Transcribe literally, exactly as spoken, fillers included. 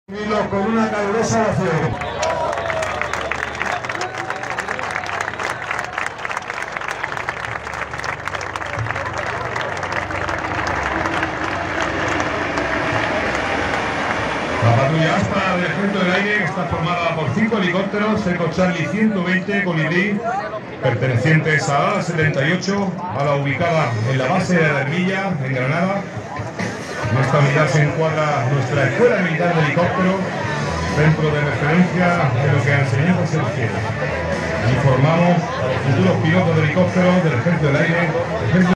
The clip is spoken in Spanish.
Con una calurosa ovación. La patrulla Astra del Ejército del Aire está formada por cinco helicópteros Eco Charlie ciento veinte Colibrí, pertenecientes a la setenta y ocho, a la ubicada en la base de la Ermilla, en Granada. En esta unidad se encuadra nuestra Escuela Militar de Helicóptero, centro de referencia en lo que a enseñanza se refiere. Informamos a los futuros pilotos de helicópteros del Ejército del Aire, Ejército